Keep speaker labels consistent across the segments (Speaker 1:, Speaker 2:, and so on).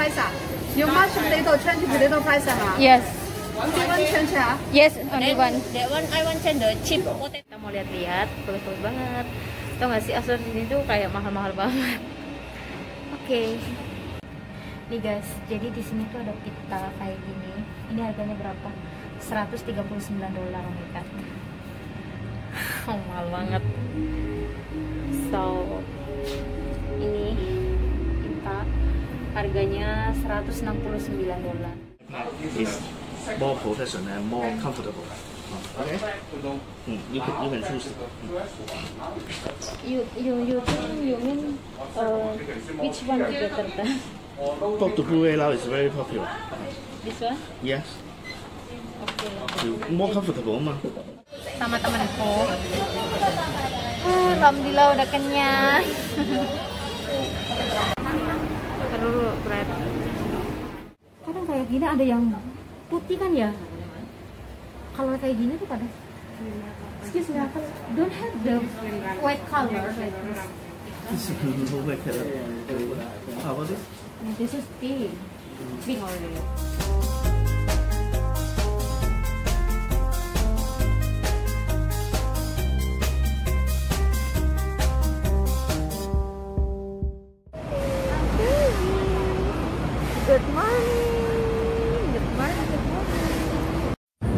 Speaker 1: price ah? You mashed potato, change potato price ah?
Speaker 2: Yes.
Speaker 1: Only one change ah?
Speaker 2: Yes, only one.
Speaker 3: That one I want change the cheap potato.
Speaker 2: Kita mau lihat-lihat, bagus-bagus banget. Tau gak sih Asos ini tuh kayak mahal-mahal banget. Oke. Nih guys, jadi di sini tuh ada pita kayak gini. Ini harganya berapa? $139 Amerika. Oh, mahal banget. So, ini pita harganya $169.
Speaker 4: It's more professional and more comfortable. Okay. You can choose.
Speaker 2: You mean which one is better than
Speaker 4: Pop the Blue now is very popular.
Speaker 2: this one?
Speaker 4: Yes.
Speaker 2: Okay.
Speaker 4: More comfortable mah.
Speaker 2: Sama temanku. Alhamdulillah udah kenyang. Terus bread. Kadang kayak gini ada yang putih kan ya? Kalau kayak gini tuh kadang excuse me, don't have the white color like this.
Speaker 4: How about this?
Speaker 2: This is pink. Pink already. Good morning. Good morning. Good morning.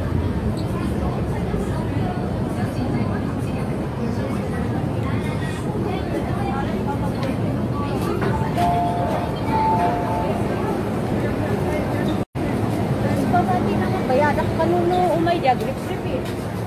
Speaker 2: Pagkati naman bayadak kanuno umay dia grip-grip eh.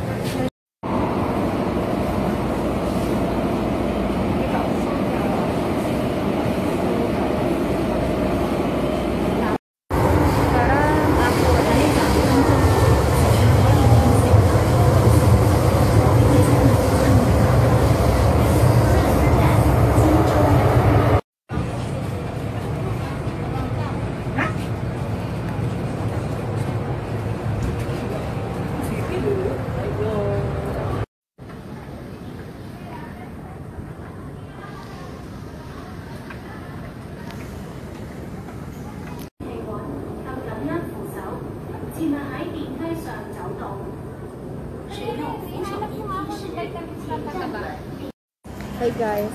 Speaker 2: Hey guys,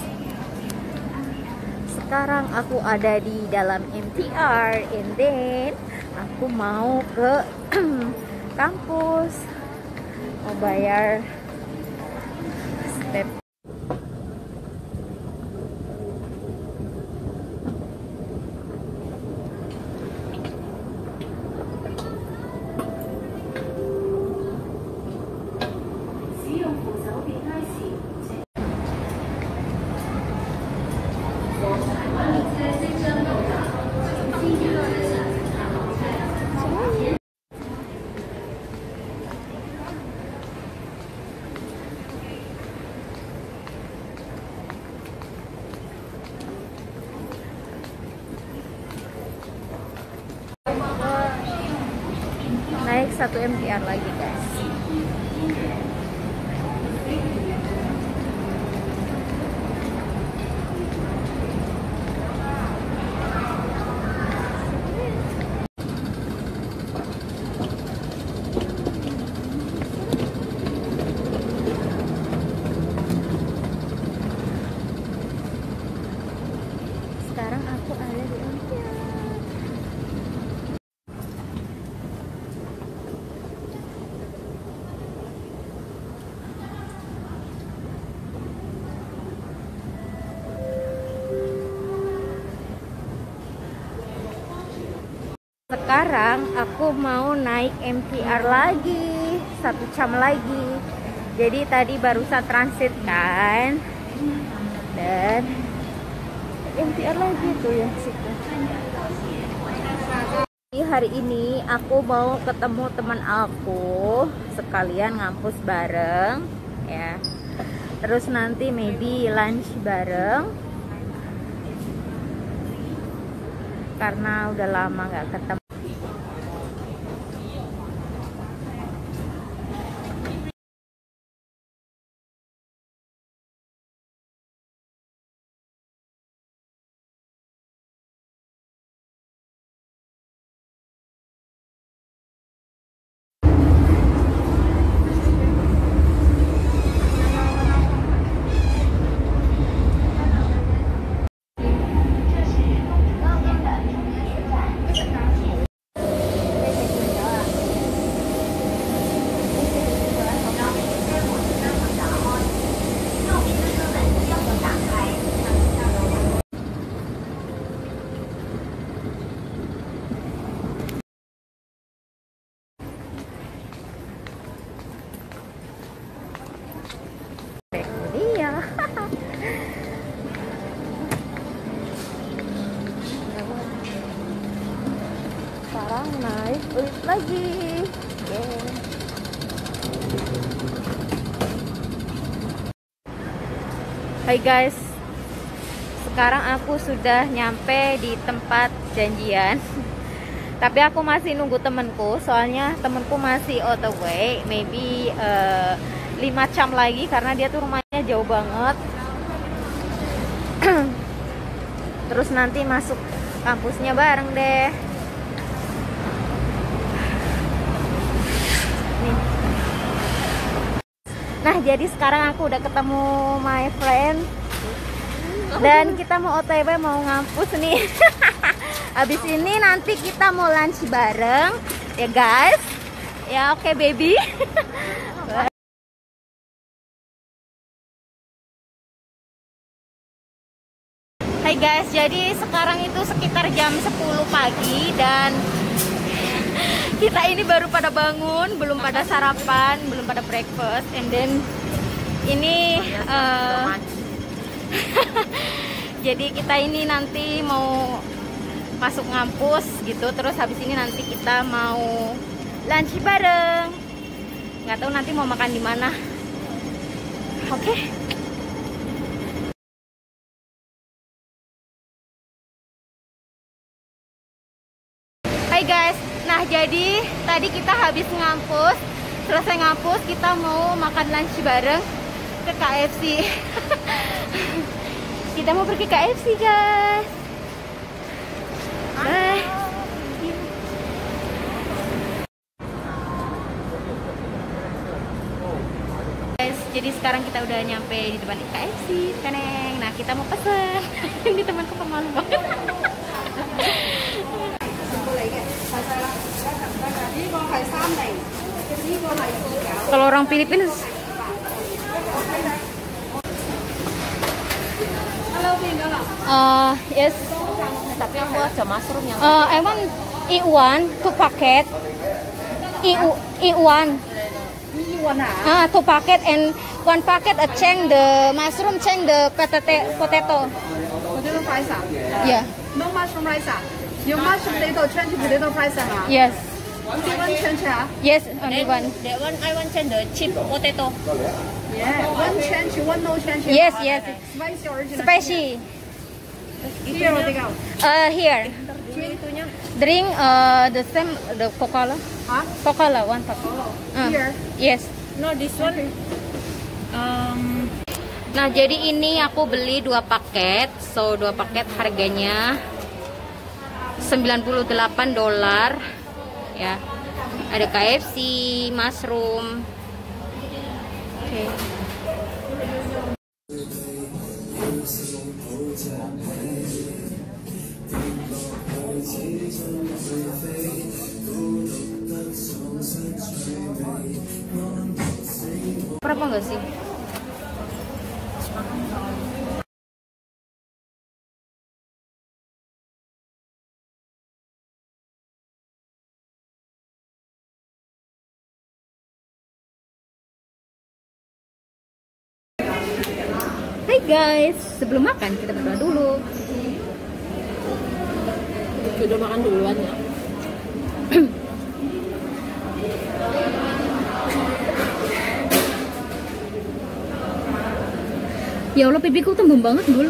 Speaker 2: sekarang aku ada di dalam MTR and then aku mau ke kampus, mau bayar step. Naik satu MTR lagi guys. Sekarang aku ada di MTR. Sekarang aku mau naik MTR lagi 1 jam lagi. Jadi tadi barusan transit kan, dan MTR lagi tuh ya situ. Hari ini aku mau ketemu teman aku, sekalian ngampus bareng ya. Terus nanti maybe lunch bareng, karena udah lama nggak ketemu. sekarang naik lift lagi. Yeay. Hai guys, sekarang aku sudah nyampe di tempat janjian. Tapi aku masih nunggu temenku, soalnya temenku masih on the way. Maybe 5 jam lagi karena dia tuh rumahnya jauh banget. Terus nanti masuk kampusnya bareng deh. Nih. Nah, jadi sekarang aku udah ketemu my friend. Dan kita mau OTW, mau ngampus nih. Habis ini nanti kita mau lunch bareng. Ya guys. Ya oke baby. Hai guys, jadi sekarang itu sekitar jam 10 pagi dan kita ini baru pada bangun, belum pada sarapan, belum pada breakfast, and then ini jadi kita ini nanti mau masuk ngampus gitu, terus habis ini nanti kita mau lunch bareng. Nggak tahu nanti mau makan di mana. Oke. Hai guys, nah jadi tadi kita habis ngampus, selesai ngampus kita mau makan lunch bareng ke KFC. Kita mau pergi KFC guys. Bye. Guys, jadi sekarang kita udah nyampe di depan KFC, Kaneng. Nah kita mau pesen. Ini temanku pemalu banget. Kalau orang Filipina yes.
Speaker 3: Tapi aku ada mushroom yang
Speaker 2: I want eat one, 2 packet. Eat one. 2 packet and 1 packet change the mushroom, change the potato.
Speaker 1: Potato fries
Speaker 2: Yeah.
Speaker 1: No mushroom rice Yung mushroom potato change potato fries
Speaker 2: Yes.
Speaker 1: Only one change
Speaker 2: Yes, only one.
Speaker 3: that one I want change the chip potato.
Speaker 1: Yeah, one change, one no change.
Speaker 2: Yes, yes.
Speaker 1: Spicy original.
Speaker 2: Spicy.
Speaker 1: Here or take out?
Speaker 2: Here.
Speaker 3: Itunya.
Speaker 2: Drink the same, the Coca-Cola.
Speaker 1: Huh?
Speaker 2: Coca-Cola 1 packet.
Speaker 1: Here.
Speaker 2: Yes.
Speaker 3: No, this one.
Speaker 2: Nah, jadi ini aku beli 2 paket. So, 2 paket harganya $98 ya. Ada KFC, mushroom. Oke. Berapa enggak sih? Hai guys, sebelum makan kita berdoa dulu.
Speaker 3: Udah makan duluan ya.
Speaker 2: Ya Allah, pipiku tembem banget dulu.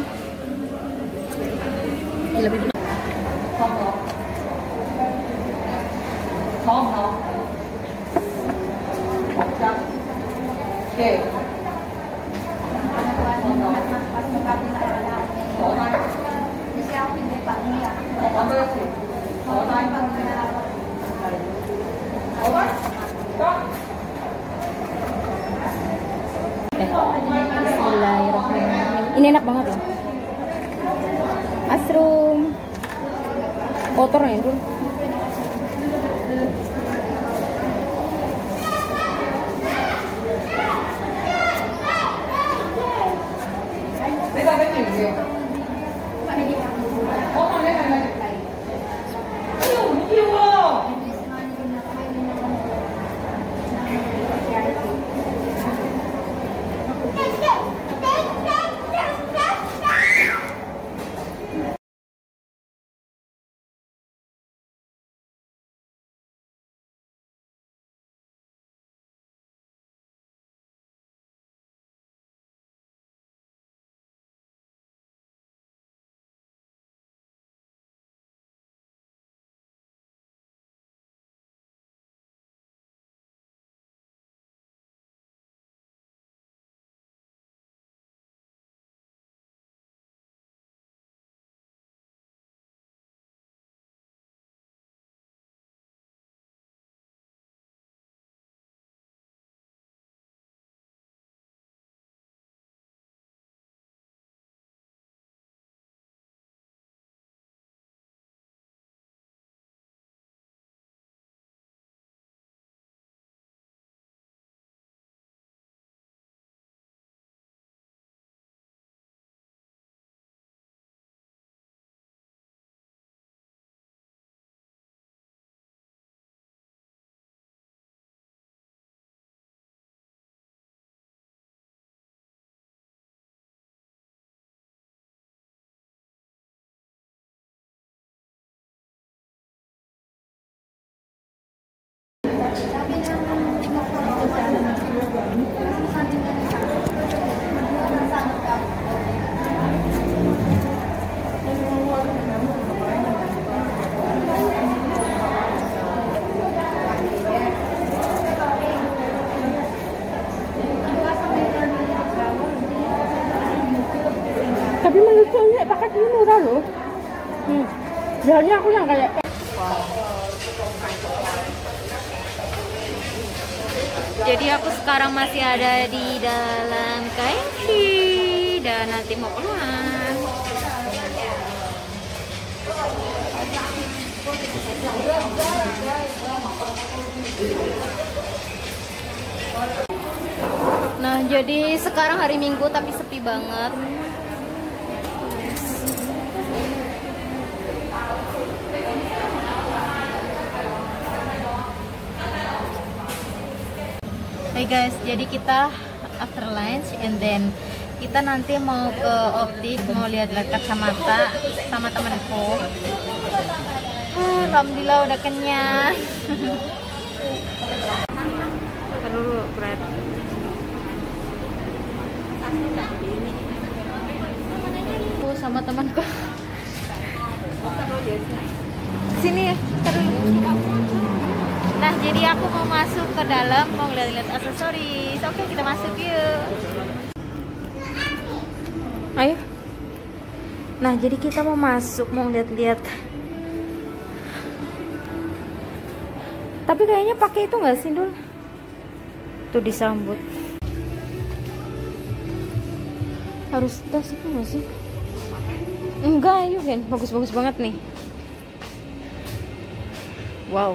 Speaker 2: Gila pipi. Bismillahirrahmanirrahim. Ini enak banget loh. Mushroom. Kotor ya dulu.
Speaker 1: Soalnya aku yang kayak
Speaker 2: Jadi aku sekarang masih ada di dalam KFC dan nanti mau keluar. Nah, jadi sekarang hari Minggu tapi sepi banget. Hey guys, jadi kita after lunch and then kita nanti mau ke optik, mau lihat-lihat kacamata sama temanku. Alhamdulillah udah kenyang. Dulu berat. Aku sama temanku. Sini ya, Nah, jadi aku mau masuk ke dalam, mau lihat-lihat aksesoris. Oke, kita masuk yuk. Ayo. Nah, jadi kita mau masuk, mau lihat-lihat. Tapi kayaknya pakai itu nggak sih, Dul? Tuh disambut. Harus tas itu nggak sih? Enggak, ayo kan. Bagus-bagus banget nih. Wow.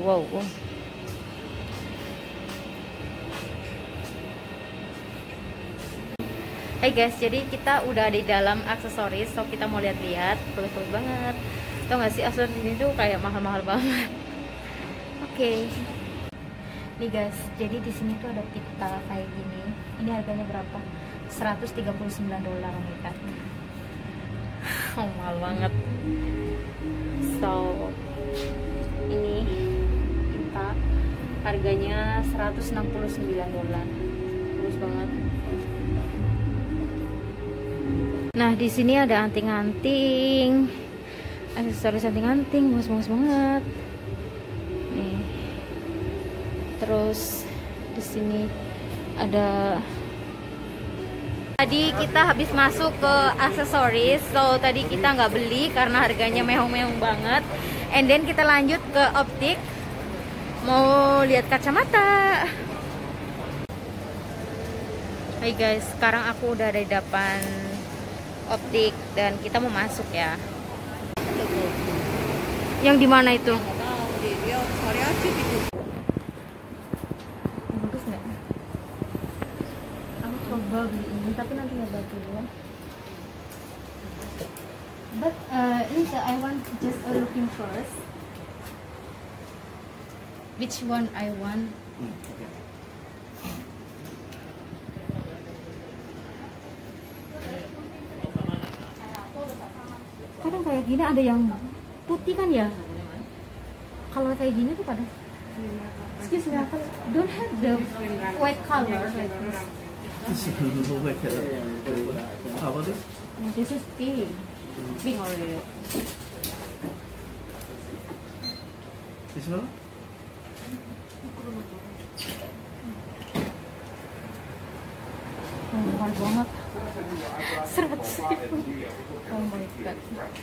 Speaker 2: Hai guys, jadi kita udah di dalam aksesoris, so kita mau lihat-lihat, bagus-bagus banget. Tau gak sih aksesoris ini tuh kayak mahal-mahal banget. Oke. Nih guys, jadi di sini tuh ada pita kayak gini. Ini harganya berapa? $139 Amerika. Oh, mahal banget. So ini pita harganya $169. Bagus banget. Nah, di sini ada anting-anting, aksesoris anting-anting, bagus banget. Nih. Terus di sini ada. Tadi kita habis masuk ke aksesoris, so tadi kita nggak beli karena harganya mehong-mehong banget. And then kita lanjut ke optik, mau lihat kacamata. Hai guys, sekarang aku udah ada di depan optik dan kita mau masuk ya. Yang di mana itu? Bagus nggak? Aku coba beli ini tapi nanti nggak bagus ya. But I want just looking first. Which one I want?
Speaker 4: Okay.
Speaker 2: Kadang kayak gini ada yang putih kan ya. Kalau kayak gini tuh pada excuse me, don't have the white color like this.
Speaker 4: No white color. How about this?
Speaker 2: This is pink. Pink already.
Speaker 4: This one?
Speaker 2: Oh, mahal banget. 100.000. Oh my god.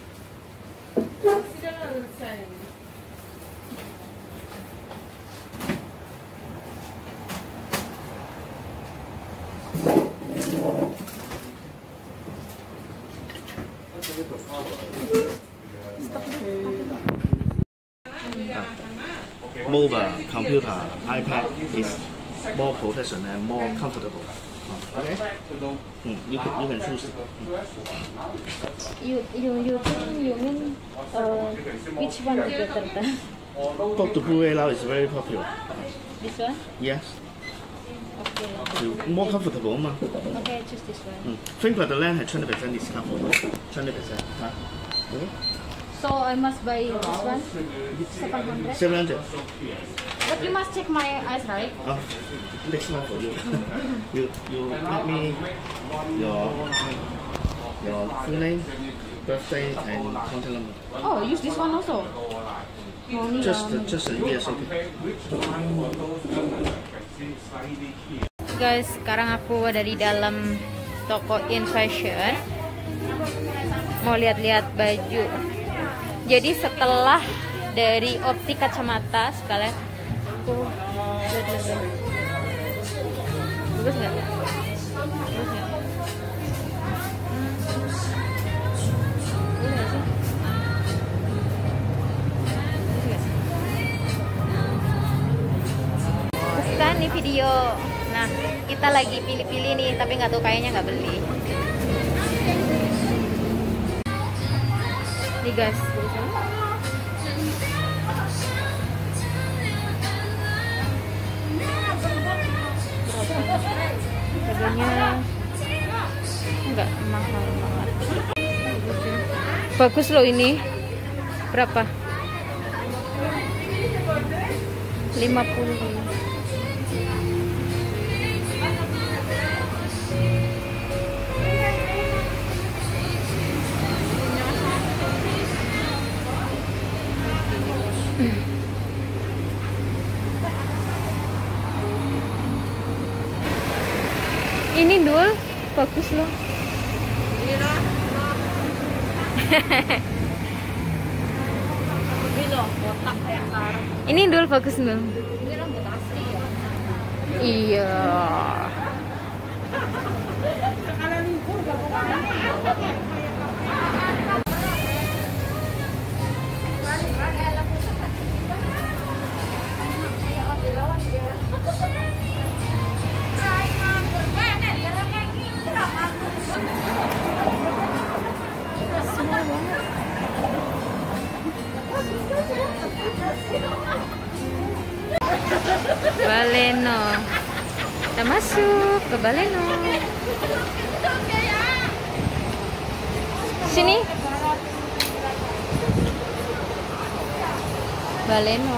Speaker 4: Mobile, computer, iPad is more professional and more comfortable. Okay? You can choose.
Speaker 2: You mean which one is better than
Speaker 4: Talk to Blu-ray now is very popular.
Speaker 2: this one?
Speaker 4: Yes.
Speaker 2: Okay.
Speaker 4: More comfortable, ma.
Speaker 2: Okay, I choose this one.
Speaker 4: Fingerland has 20% discount for 20%. Okay?
Speaker 2: So I must buy this one? 700?
Speaker 4: 700.
Speaker 2: But you must check my eyes, right?
Speaker 4: Next one for you. you give me your full name, birthday, and contact number.
Speaker 2: Oh, use this one also?
Speaker 4: Just yes, okay.
Speaker 2: Guys, sekarang aku ada di dalam toko In Fashion. Mau lihat-lihat baju. Jadi setelah dari optik kacamata sekalian aku bagus nggak? Bagus nggak? Bukan nih video. Nah, kita lagi pilih-pilih nih, tapi nggak tahu kayaknya nggak beli. Nih guys, harganya nggak mahal banget. Bagus loh ini. Berapa? 50. Ini Dul, bagus loh. Ini Dul, bagus Dul. Iya. Baleno. Kita masuk ke Baleno. Sini. Baleno.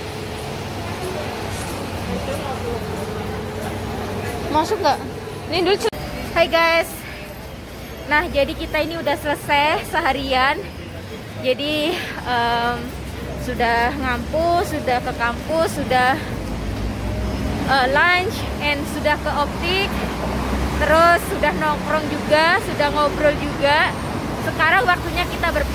Speaker 2: Masuk nggak? Ini dulu. Hai guys. Nah, jadi kita ini udah selesai seharian. Jadi sudah ngampus, sudah ke kampus, sudah lunch, and sudah ke optik, terus sudah nongkrong juga, sudah ngobrol juga. Sekarang waktunya kita